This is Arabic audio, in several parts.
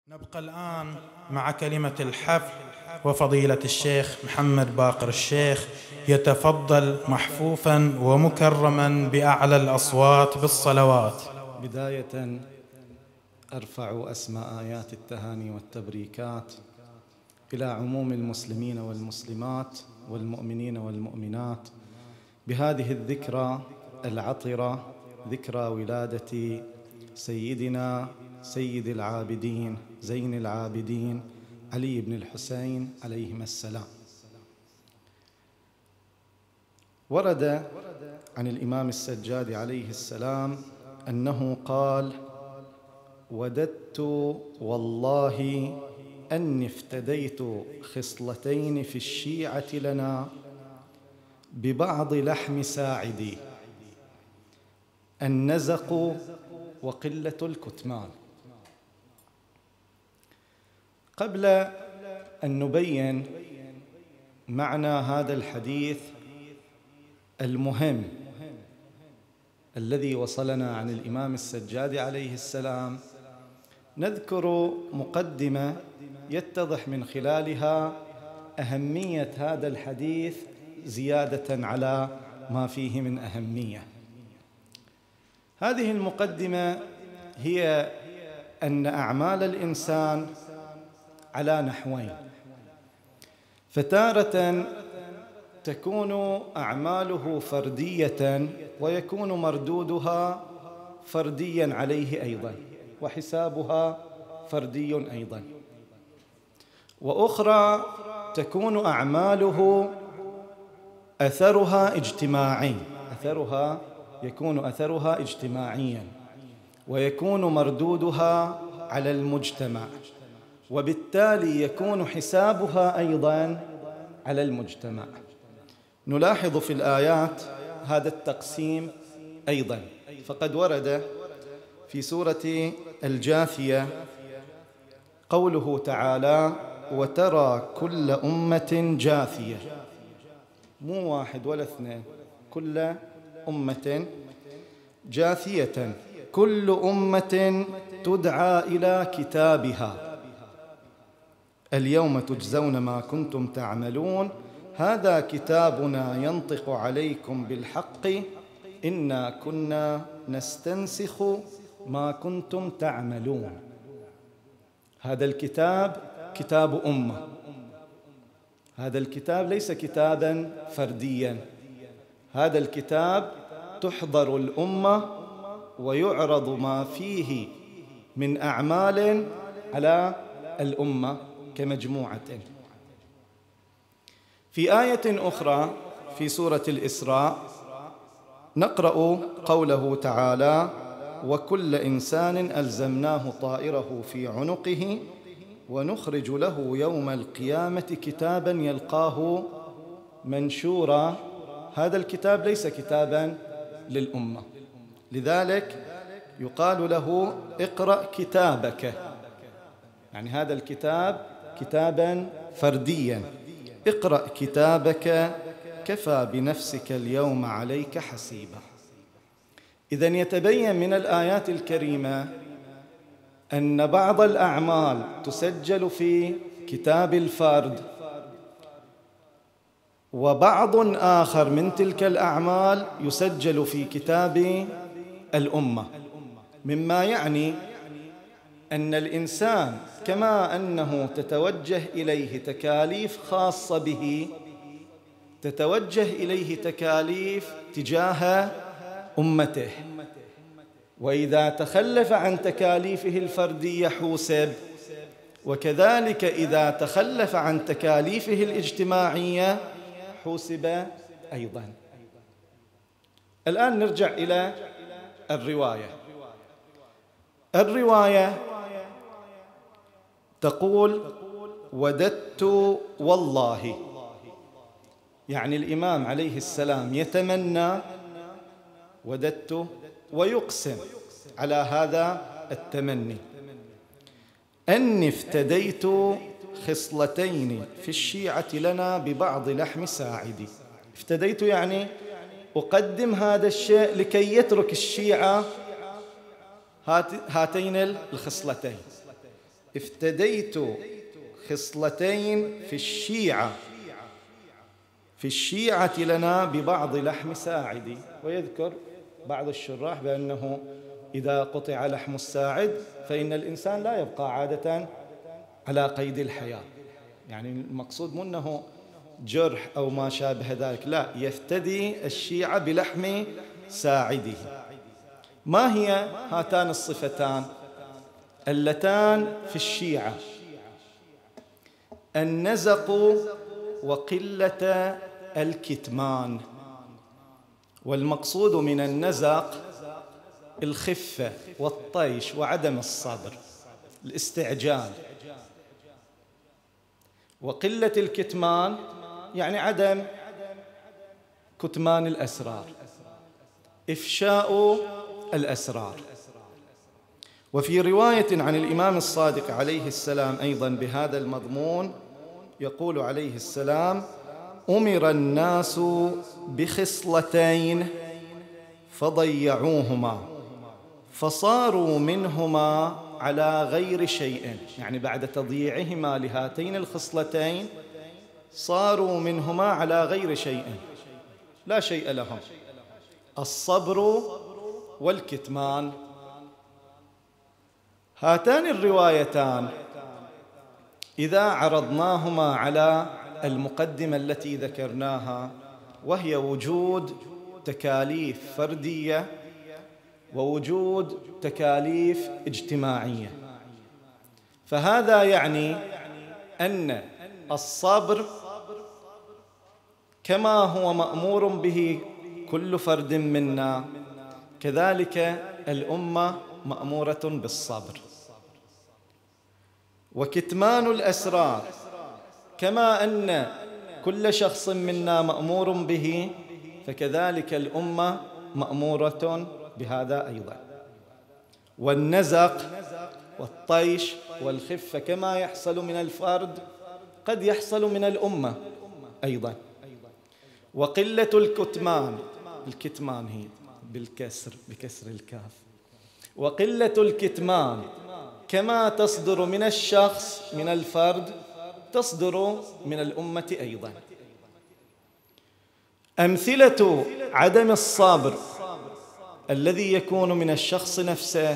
نبقى الآن مع كلمة الحفل وفضيلة الشيخ محمد باقر الشيخ يتفضل محفوفا ومكرما بأعلى الأصوات بالصلوات. بداية أرفع أسمى آيات التهاني والتبريكات إلى عموم المسلمين والمسلمات والمؤمنين والمؤمنات بهذه الذكرى العطرة، ذكرى ولادة سيدنا سيد العابدين زين العابدين علي بن الحسين عليهما السلام. ورد عن الإمام السجاد عليه السلام أنه قال: وددت والله أني افتديت خصلتين في الشيعة لنا ببعض لحم ساعدي، النزق وقلة الكتمان. قبل أن نبين معنى هذا الحديث المهم الذي وصلنا عن الإمام السجاد عليه السلام، نذكر مقدمة يتضح من خلالها أهمية هذا الحديث زيادة على ما فيه من أهمية. هذه المقدمة هي أن أعمال الإنسان على نحوين، فتارة تكون أعماله فردية ويكون مردودها فرديا عليه أيضا، وحسابها فردي أيضا، وأخرى تكون أعماله أثرها اجتماعي، يكون أثرها اجتماعيا، ويكون مردودها على المجتمع، وبالتالي يكون حسابها أيضا على المجتمع. نلاحظ في الآيات هذا التقسيم أيضا، فقد ورد في سورة الجاثية قوله تعالى: وترى كل أمة جاثية، مو واحد ولا اثنين، كل أمة جاثية، كل أمة تدعى إلى كتابها اليوم تجزون ما كنتم تعملون هذا كتابنا ينطق عليكم بالحق إنا كنا نستنسخ ما كنتم تعملون. هذا الكتاب كتاب أمة، هذا الكتاب ليس كتابا فرديا، هذا الكتاب تحضر الأمة ويعرض ما فيه من أعمال على الأمة كمجموعة. في آية أخرى في سورة الإسراء نقرأ قوله تعالى: وكل إنسان ألزمناه طائره في عنقه ونخرج له يوم القيامة كتابا يلقاه منشورا. هذا الكتاب ليس كتابا للأمة، لذلك يقال له اقرأ كتابك، يعني هذا الكتاب كتابا فرديا، اقرأ كتابك كفى بنفسك اليوم عليك حسيبا. إذن يتبين من الآيات الكريمة أن بعض الأعمال تسجل في كتاب الفرد، وبعض آخر من تلك الأعمال يسجل في كتاب الأمة، مما يعني أن الإنسان كما أنه تتوجه إليه تكاليف خاصة به، تتوجه إليه تكاليف تجاه أمته، وإذا تخلف عن تكاليفه الفردية حوسب، وكذلك إذا تخلف عن تكاليفه الاجتماعية حوسب أيضا. الآن نرجع إلى الرواية تقول: وددت والله، يعني الإمام عليه السلام يتمنى، وددت، ويقسم على هذا التمني، أني افتديت خصلتين في الشيعة لنا ببعض لحم ساعدي. افتديت يعني أقدم هذا الشيء لكي يترك الشيعة هاتين الخصلتين، افتديت خصلتين في الشيعة لنا ببعض لحم ساعدي. ويذكر بعض الشراح بأنه إذا قطع لحم الساعد فإن الإنسان لا يبقى عادة على قيد الحياة، يعني المقصود مو أنه جرح أو ما شابه ذلك، لا، يفتدي الشيعة بلحم ساعده. ما هي هاتان الصفتان اللتان في الشيعة؟ النزق وقلة الكتمان. والمقصود من النزق الخفة والطيش وعدم الصبر، الاستعجال. وقلة الكتمان يعني عدم كتمان الأسرار، إفشاء الأسرار. وفي رواية عن الإمام الصادق عليه السلام أيضا بهذا المضمون يقول عليه السلام: أمر الناس بخصلتين فضيعوهما فصاروا منهما على غير شيء، يعني بعد تضييعهما لهاتين الخصلتين صاروا منهما على غير شيء، لا شيء لهم: الصبر والكتمان. هاتان الروايتان إذا عرضناهما على المقدمة التي ذكرناها، وهي وجود تكاليف فردية ووجود تكاليف اجتماعية، فهذا يعني أن الصبر كما هو مأمور به كل فرد منا، كذلك الأمة مأمورة بالصبر. وكتمان الأسرار كما أن كل شخص منا مأمور به، فكذلك الأمة مأمورة بهذا أيضا. والنزق والطيش والخفة كما يحصل من الفرد قد يحصل من الأمة أيضا. وقلة الكتمان هي بكسر الكاف. وقلة الكتمان كما تصدر من الشخص من الفرد تصدر من الأمة أيضا. أمثلة عدم الصبر الذي يكون من الشخص نفسه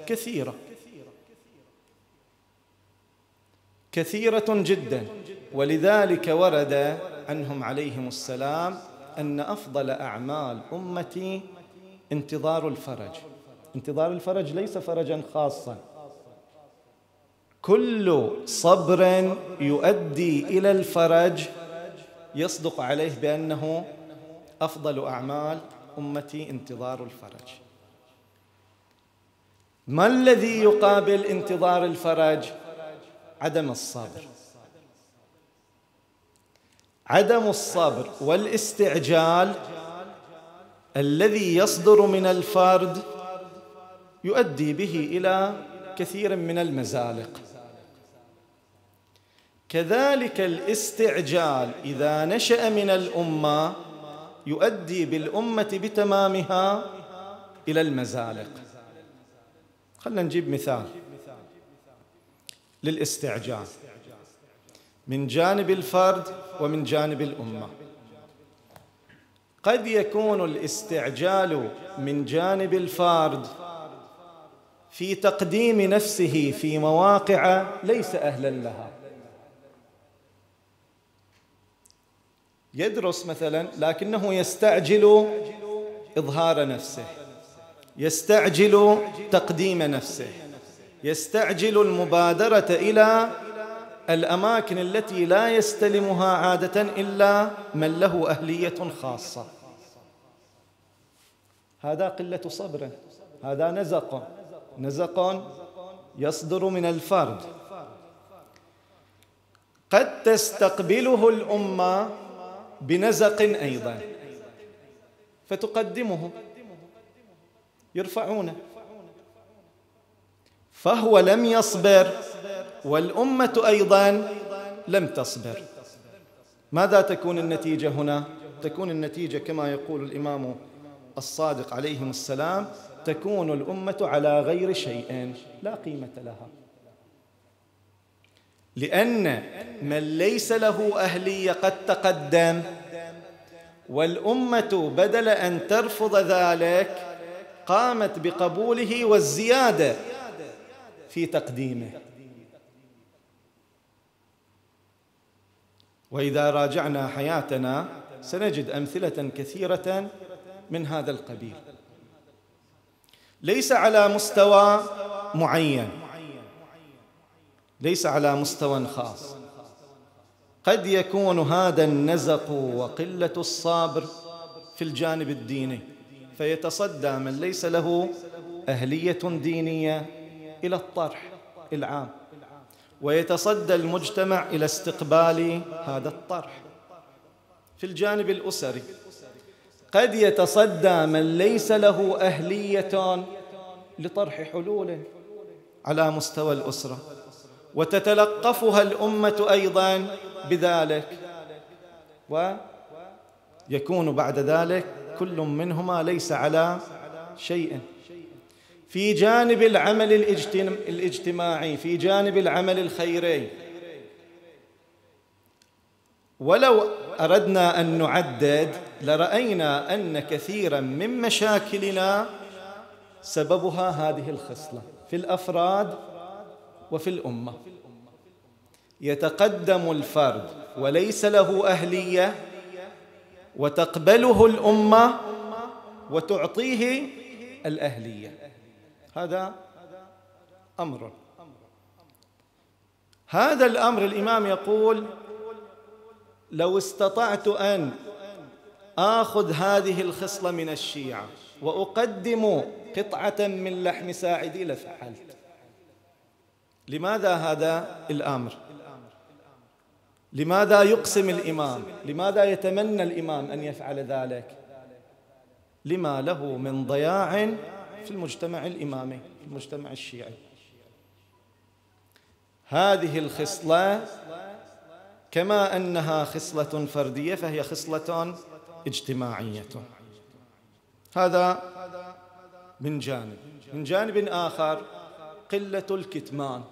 كثيرة جدا. ولذلك ورد عنهم عليهم السلام أن أفضل أعمال أمتي انتظار الفرج. انتظار الفرج ليس فرجا خاصا، كل صبر يؤدي إلى الفرج يصدق عليه بأنه أفضل أعمال أمتي انتظار الفرج. ما الذي يقابل انتظار الفرج؟ عدم الصبر. عدم الصبر والاستعجال الذي يصدر من الفرد يؤدي به إلى كثير من المزالق. كذلك الاستعجال إذا نشأ من الأمة يؤدي بالأمة بتمامها إلى المزالق. خلنا نجيب مثال للاستعجال من جانب الفرد ومن جانب الأمة. قد يكون الاستعجال من جانب الفرد في تقديم نفسه في مواقع ليس أهلا لها، يدرس مثلا لكنه يستعجل إظهار نفسه، يستعجل تقديم نفسه، يستعجل المبادرة إلى الأماكن التي لا يستلمها عادة إلا من له أهلية خاصة. هذا قلة صبر، هذا نزق يصدر من الفرد. قد تستقبله الأمة بنزق أيضا فتقدمه، يرفعونه، فهو لم يصبر والأمة أيضا لم تصبر. ماذا تكون النتيجة هنا؟ تكون النتيجة كما يقول الإمام الصادق عليه السلام: تكون الأمة على غير شيء لا قيمة لها. لأن من ليس له أهلية قد تقدم، والأمة بدل أن ترفض ذلك قامت بقبوله والزيادة في تقديمه. وإذا راجعنا حياتنا سنجد أمثلة كثيرة من هذا القبيل، ليس على مستوى معين، ليس على مستوى خاص. قد يكون هذا النزق وقلة الصبر في الجانب الديني، فيتصدى من ليس له أهلية دينية إلى الطرح العام، ويتصدى المجتمع إلى استقبال هذا الطرح. في الجانب الأسري قد يتصدى من ليس له أهلية لطرح حلول على مستوى الأسرة، وتتلقفها الأمة أيضاً بذلك، ويكون بعد ذلك كل منهما ليس على شيء. في جانب العمل الاجتماعي، في جانب العمل الخيري، ولو أردنا أن نعدد لرأينا أن كثيراً من مشاكلنا سببها هذه الخصلة في الأفراد وفي الأمة. يتقدم الفرد وليس له أهلية، وتقبله الأمة وتعطيه الأهلية. هذا أمر. هذا الأمر الإمام يقول: لو استطعت أن آخذ هذه الخصلة من الشيعة وأقدم قطعة من لحم ساعدي لفعلت. لماذا هذا الأمر؟ لماذا يقسم الإمام؟ لماذا يتمنى الإمام أن يفعل ذلك؟ لما له من ضياع في المجتمع الإمامي، في المجتمع الشيعي. هذه الخصلة كما أنها خصلة فردية فهي خصلة اجتماعية. هذا من جانب. من جانب آخر قلة الكتمان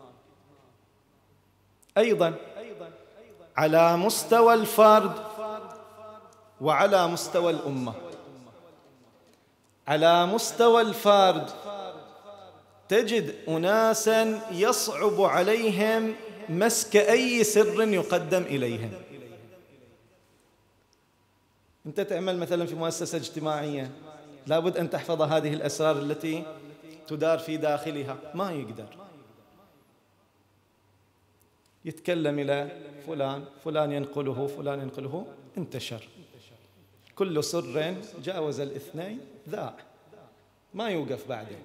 أيضا على مستوى الفرد وعلى مستوى الأمة. على مستوى الفرد تجد أناسا يصعب عليهم مسك أي سر يقدم إليهم. أنت تعمل مثلا في مؤسسة اجتماعية، لابد أن تحفظ هذه الأسرار التي تدار في داخلها. ما يقدر يتكلم إلى فلان، فلان ينقله، فلان ينقله، انتشر. كل سر جاوز الاثنين ذاع، ما يوقف بعدين.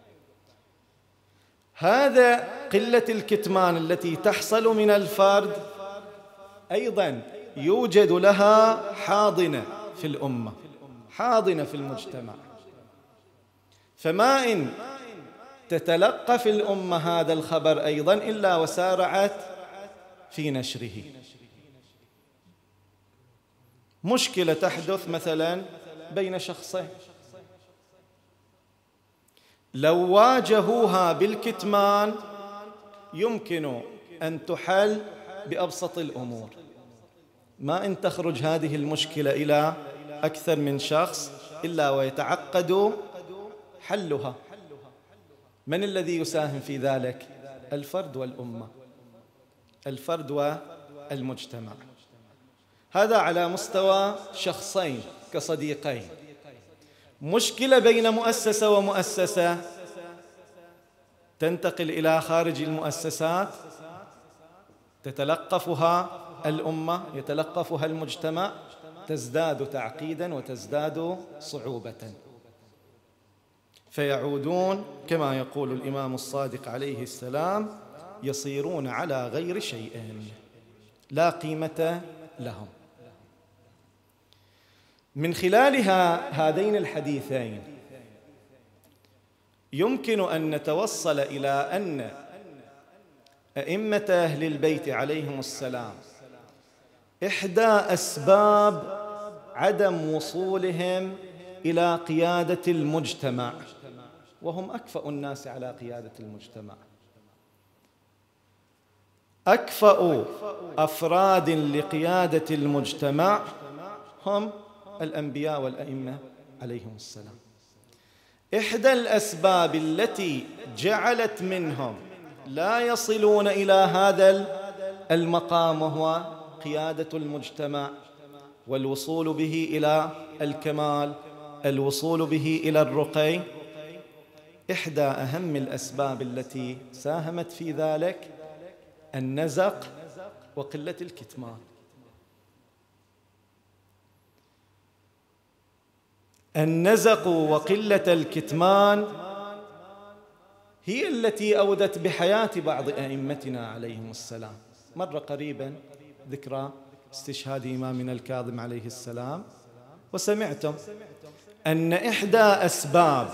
هذا قلة الكتمان التي تحصل من الفرد أيضا يوجد لها حاضنة في الأمة، حاضنة في المجتمع. فما إن تتلقى في الأمة هذا الخبر أيضا إلا وسارعت في نشره. مشكلة تحدث مثلا بين شخصين، لو واجهوها بالكتمان يمكن أن تحل بأبسط الأمور. ما إن تخرج هذه المشكلة إلى أكثر من شخص إلا ويتعقد حلها. من الذي يساهم في ذلك؟ الفرد والأمة، الفرد والمجتمع. هذا على مستوى شخصين كصديقين. مشكلة بين مؤسسة ومؤسسة تنتقل إلى خارج المؤسسات، تتلقفها الأمة، يتلقفها المجتمع، تزداد تعقيدا وتزداد صعوبة، فيعودون كما يقول الإمام الصادق عليه السلام: يصيرون على غير شيء لا قيمة لهم. من خلالها هذين الحديثين يمكن أن نتوصل إلى أن أئمة أهل البيت عليهم السلام إحدى أسباب عدم وصولهم إلى قيادة المجتمع، وهم أكفأ الناس على قيادة المجتمع، أكفأ أفراد لقيادة المجتمع هم الأنبياء والأئمة عليهم السلام. إحدى الأسباب التي جعلت منهم لا يصلون إلى هذا المقام وهو قيادة المجتمع والوصول به إلى الكمال، الوصول به إلى الرقي، إحدى أهم الأسباب التي ساهمت في ذلك النزق وقلة الكتمان. النزق وقلة الكتمان هي التي أودت بحياة بعض أئمتنا عليهم السلام. مر قريبا ذكرى استشهاد إمامنا الكاظم عليه السلام، وسمعتم أن إحدى أسباب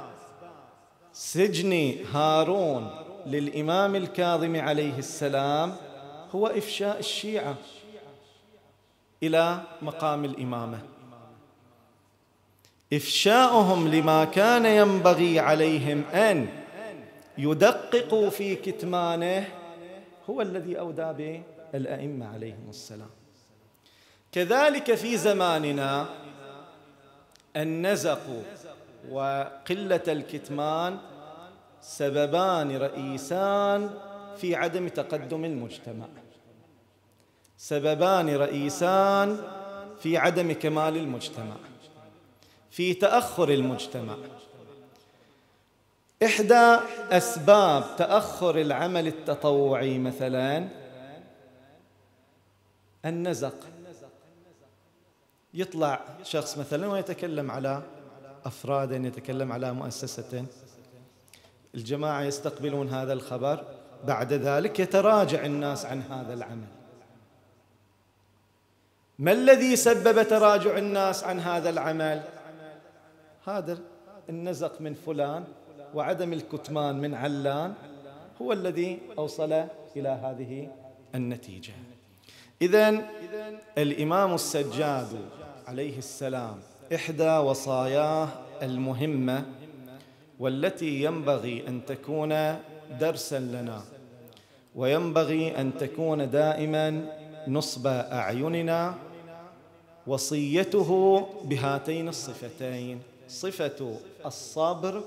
سجن هارون للإمام الكاظم عليه السلام هو إفشاء الشيعة إلى مقام الإمامة. إفشاؤهم لما كان ينبغي عليهم أن يدققوا في كتمانه هو الذي أودى بالأئمة عليهم السلام. كذلك في زماننا النزق وقلة الكتمان سببان رئيسان في عدم تقدم المجتمع، سببان رئيسان في عدم كمال المجتمع، في تأخر المجتمع. إحدى أسباب تأخر العمل التطوعي مثلا النزق. يطلع شخص مثلا ويتكلم على أفراد، يتكلم على مؤسسة، الجماعة يستقبلون هذا الخبر، بعد ذلك يتراجع الناس عن هذا العمل. ما الذي سبب تراجع الناس عن هذا العمل؟ هذا النزق من فلان وعدم الكتمان من علان هو الذي أوصل إلى هذه النتيجة. إذن الإمام السجاد عليه السلام إحدى وصاياه المهمة والتي ينبغي أن تكون درسا لنا، وينبغي أن تكون دائما نصب أعيننا، وصيته بهاتين الصفتين: صفة الصبر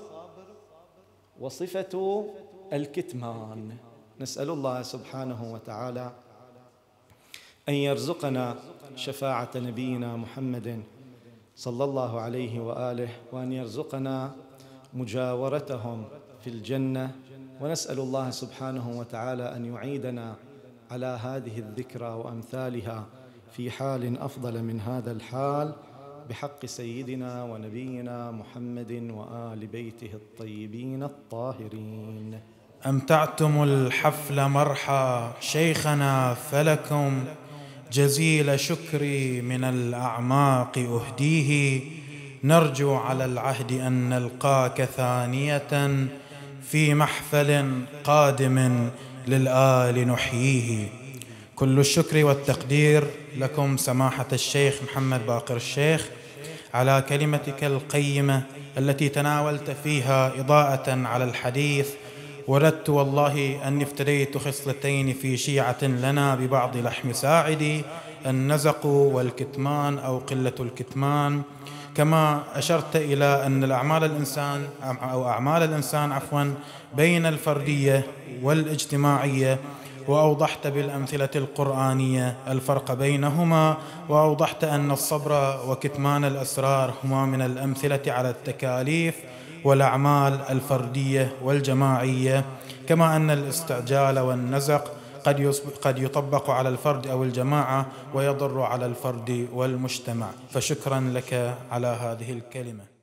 وصفة الكتمان. نسأل الله سبحانه وتعالى أن يرزقنا شفاعة نبينا محمد صلى الله عليه وآله، وأن يرزقنا مجاورتهم في الجنة، ونسأل الله سبحانه وتعالى أن يعيدنا على هذه الذكرى وأمثالها في حال أفضل من هذا الحال، بحق سيدنا ونبينا محمد وآل بيته الطيبين الطاهرين. أمتعتم الحفل مرحى شيخنا، فلكم جزيل شكري من الأعماق أهديه. نرجو على العهد أن نلقاك ثانية في محفل قادم للآل نحييه. كل الشكر والتقدير لكم سماحة الشيخ محمد باقر الشيخ على كلمتك القيمة التي تناولت فيها إضاءة على الحديث. وردت والله أني افتديت خصلتين في شيعة لنا ببعض لحم ساعدي: النزق والكتمان أو قلة الكتمان. كما أشرت إلى أن أعمال الإنسان بين الفردية والاجتماعية، وأوضحت بالأمثلة القرآنية الفرق بينهما، وأوضحت أن الصبر وكتمان الأسرار هما من الأمثلة على التكاليف والأعمال الفردية والجماعية، كما أن الاستعجال والنزق قد يطبق على الفرد أو الجماعة ويضر على الفرد والمجتمع. فشكرا لك على هذه الكلمة.